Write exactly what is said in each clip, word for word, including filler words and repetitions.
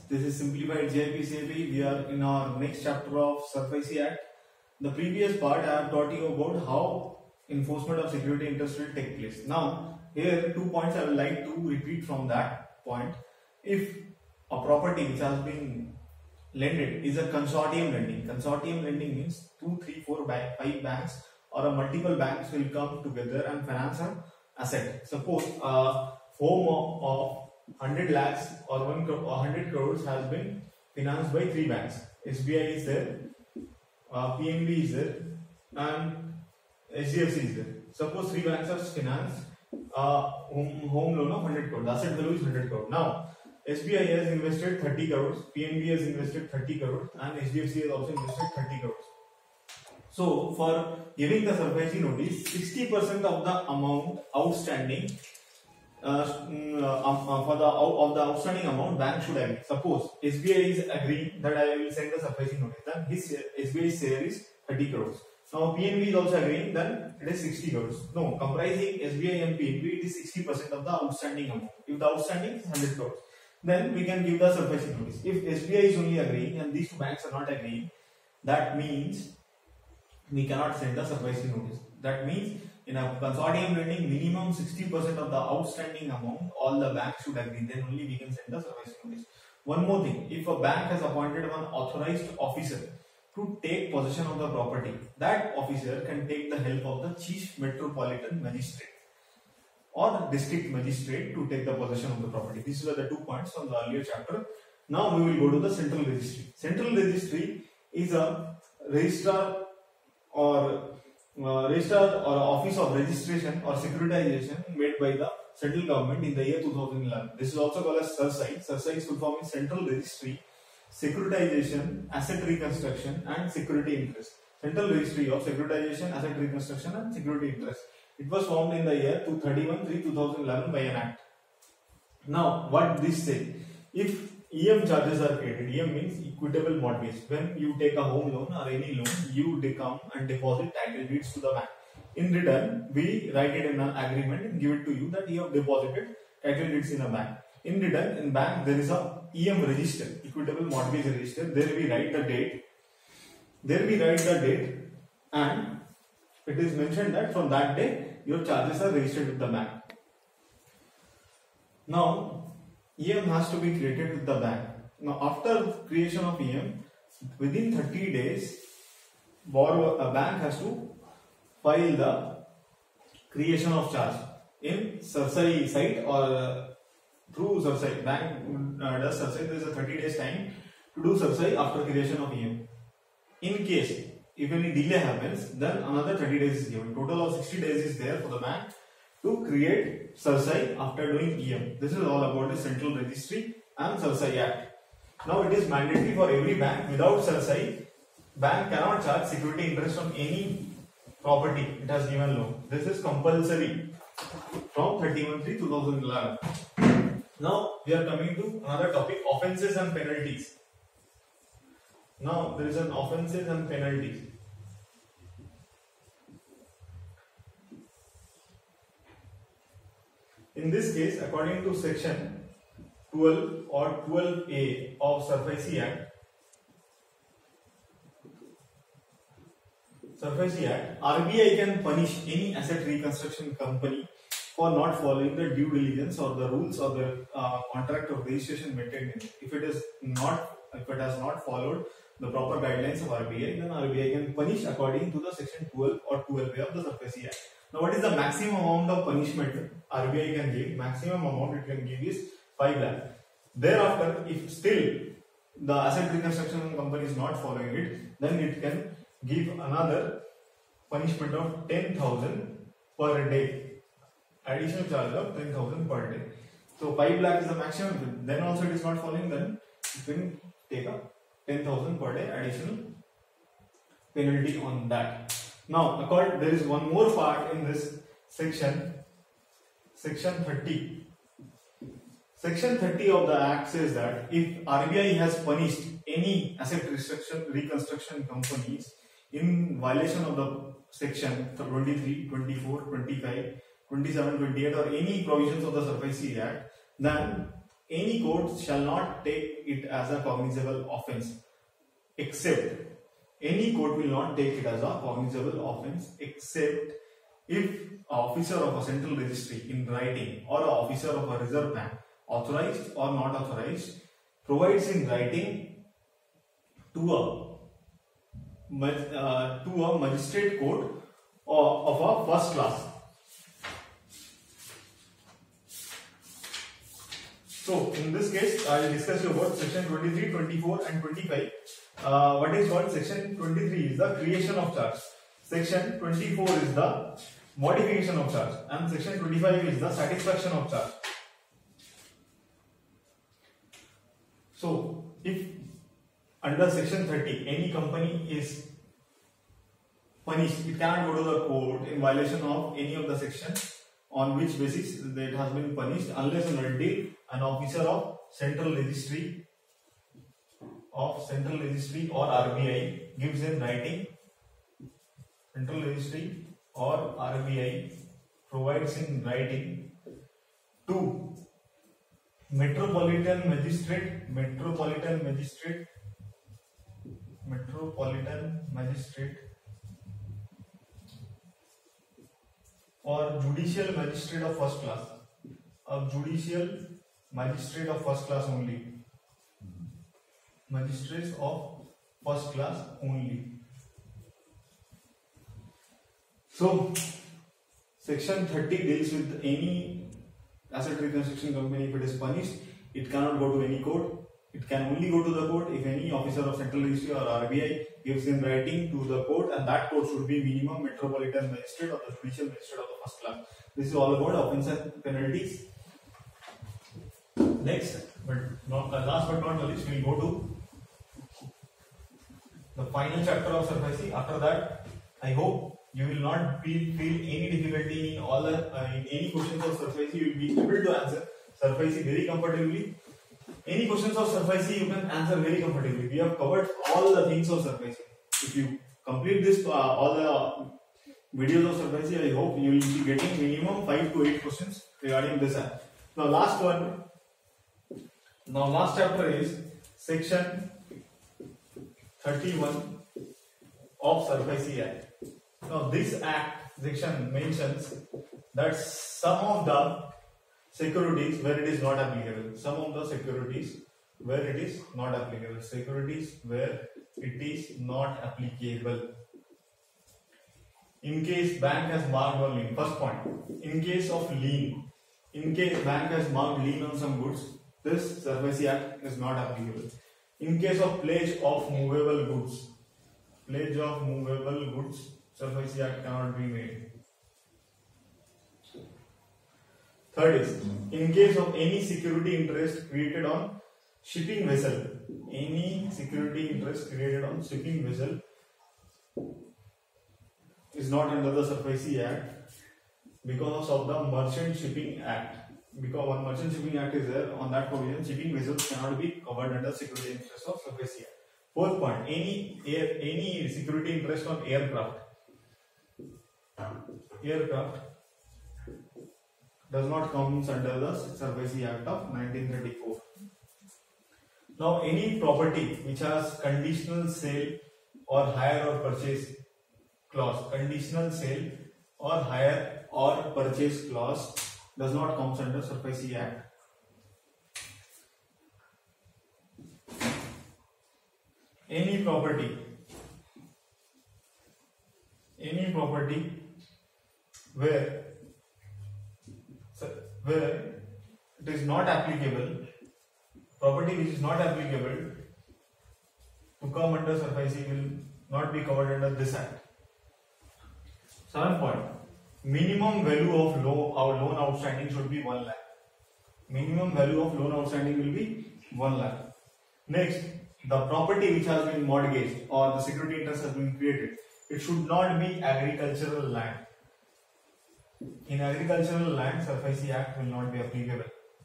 This is simplified J I P C A P. We are in our next chapter of SARFAESI Act. The previous part I have taught you about how enforcement of security interest will take place. Now, here two points I would like to repeat from that point. If a property which has been lended is a consortium lending. Consortium lending means two, three, four, five banks or a multiple banks will come together and finance an asset. Suppose a home of, of one hundred lakhs or one one hundred crores has been financed by three banks. S B I is there, uh, P N B is there, and H D F C is there. Suppose three banks have financed uh, home, home loan of one hundred crores. The asset value is one hundred crores. Now, S B I has invested thirty crores, P N B has invested thirty crores, and H D F C has also invested thirty crores. So, for giving the SARFAESI notice, sixty percent of the amount outstanding uh, uh, for the of the outstanding amount, bank should agree. Suppose S B I is agreeing that I will send the SARFAESI notice, then his S B I's share is thirty crores. Now, P N B is also agreeing, then it is sixty crores. No, comprising S B I and P N B, it is sixty percent of the outstanding amount. If the outstanding is one hundred crores, then we can give the SARFAESI notice. If S B I is only agreeing and these two banks are not agreeing, that means we cannot send the SARFAESI notice. That means in a consortium lending, minimum sixty percent of the outstanding amount, all the banks should agree, then only we can send the SARFAESI notice. One more thing, if a bank has appointed one authorized officer to take possession of the property, that officer can take the help of the chief metropolitan magistrate or the district magistrate to take the possession of the property. These were the two points from the earlier chapter. Now we will go to the central registry. Central registry is a registrar or uh, registrar or office of registration or securitization made by the central government in the year two thousand eleven. This is also called as CERSAI. CERSAI is full form in Central Registry, Securitization, Asset Reconstruction and Security Interest. Central Registry of Securitization, Asset Reconstruction and Security Interest. It was formed in the year thirty-one three two thousand eleven by an act. Now, what this say? If E M charges are created, E M means equitable mortgage. When you take a home loan or any loan, you come and deposit title deeds to the bank. In return, we write it in an agreement and give it to you that you have deposited title deeds in a bank. In return, in bank there is a E M register, equitable mortgage register. There we write the date. There we write the date, and it is mentioned that from that day your charges are registered with the bank. Now, E M has to be created with the bank. Now, after creation of E M, within thirty days, borrower, a bank has to file the creation of charge in CERSAI site or uh, through CERSAI. Bank uh, does CERSAI. There is a thirty days time to do CERSAI after creation of E M. In case if any delay happens, then another thirty days is given. Total of sixty days is there for the bank to create CERSAI after doing E M. This is all about the Central Registry and CERSAI Act. Now it is mandatory for every bank. Without CERSAI, bank cannot charge security interest on any property it has given loan. This is compulsory from thirty-one three two thousand eleven. Now we are coming to another topic, offences and penalties. Now there is an offences and penalties. In this case, according to section twelve or twelve A of SARFAESI Act, SARFAESI Act, R B I can punish any asset reconstruction company for not following the due diligence or the rules or the uh, contract or registration maintained in it. If it is not, if it has not followed the proper guidelines of R B I, then R B I can punish according to the section twelve or twelve A of the SARFAESI Act. Now, what is the maximum amount of punishment R B I can give? Maximum amount it can give is five lakh. Thereafter, if still the asset reconstruction company is not following it, then it can give another punishment of ten thousand per day. Additional charge of ten thousand per day. So five lakh is the maximum. Then also it is not following, then you can take a ten thousand per day additional penalty on that. Now, according, there is one more part in this section, section thirty. Section thirty of the Act says that if R B I has punished any asset reconstruction, reconstruction companies in violation of the section twenty-three, twenty-four, twenty-five, twenty-seven, twenty-eight or any provisions of the SARFAESI Act, then any court shall not take it as a cognizable offence, except any court will not take it as a cognizable offence except if an officer of a central registry in writing or an officer of a reserve bank, authorized or not authorized, provides in writing to a uh, to a magistrate court of a first class. So in this case, I will discuss you about section twenty-three, twenty-four and twenty-five. Uh, what is called section twenty-three is the creation of charge. Section twenty-four is the modification of charge, and section twenty-five is the satisfaction of charge. So if under section thirty any company is punished, it cannot go to the court in violation of any of the sections on which basis it has been punished, unless and until an officer of central registry of central registry or R B I gives in writing, central registry or R B I provides in writing to metropolitan magistrate, metropolitan magistrate, metropolitan magistrate or judicial magistrate of first class, a judicial magistrate of first class only, magistrates of first class only. So section thirty deals with any asset reconstruction company. If it is punished, it cannot go to any court. It can only go to the court if any officer of central registry or R B I gives in writing to the court, and that court should be minimum metropolitan magistrate or the judicial magistrate of the first class. This is all about offence and penalties. Next, but not last but not least, we will go to the final chapter of SURFACI. After that, I hope you will not feel, feel any difficulty in all the uh, in any questions of SURFACI. You will be able to answer SURFACI very comfortably. Any questions of SURFACI you can answer very comfortably. We have covered all the things of SURFACI. If you complete this uh, all the videos of SURFACI, I hope you will be getting minimum five to eight questions regarding this app. Now last one. Now last chapter is section thirty-one of SURFACI Act. Now this act section mentions that some of the securities where it is not applicable, some of the securities where it is not applicable, securities where it is not applicable. In case bank has marked on lien, first point, in case of lien, in case bank has marked lien on some goods, this SURFACI Act is not applicable. In case of pledge of movable goods, pledge of movable goods, SURFACI Act cannot be made. Third is, in case of any security interest created on shipping vessel, any security interest created on shipping vessel is not under the SURFACI Act because of the Merchant Shipping Act. Because one Merchant Shipping Act is there, on that provision, shipping vessels cannot be covered under security interest of SURFACI Act. Fourth point, any air, any security interest on aircraft, aircraft does not come under the SURFACI Act of nineteen thirty-four. Now, any property which has conditional sale or hire or purchase clause, conditional sale or hire or purchase clause does not come under SURFACI Act. Any property, any property where where it is not applicable, property which is not applicable to come under SURFACI will not be covered under this act. Seventh point, minimum value of loan, our loan outstanding should be one lakh. Minimum value of loan outstanding will be one lakh. Next, the property which has been mortgaged or the security interest has been created, it should not be agricultural land. In agricultural land, SURFACI Act will not be applicable.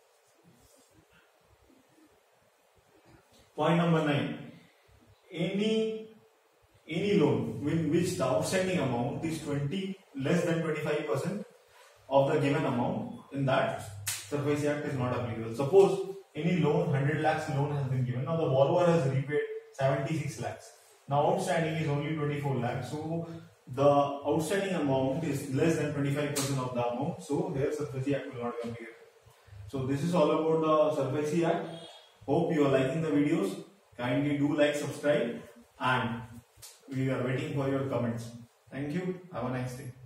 Point number nine. Any any loan in which the outstanding amount is twenty less than twenty-five percent of the given amount, in that SURFACI Act is not applicable. Suppose any loan, one hundred lakhs loan has been given. Now the borrower has repaid seventy-six lakhs. Now outstanding is only twenty-four lakhs. So the outstanding amount is less than twenty-five percent of the amount. So here SARFAESI Act will not be applicable. So this is all about the SARFAESI Act. Hope you are liking the videos. Kindly do like, subscribe, and we are waiting for your comments. Thank you. Have a nice day.